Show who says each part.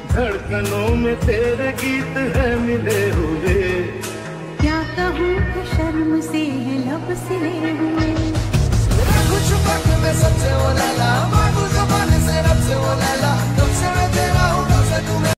Speaker 1: धड़कनों में तेरे गीत है मिले हुए।
Speaker 2: क्या कहूँ कि शर्म से है लब सिले हुए।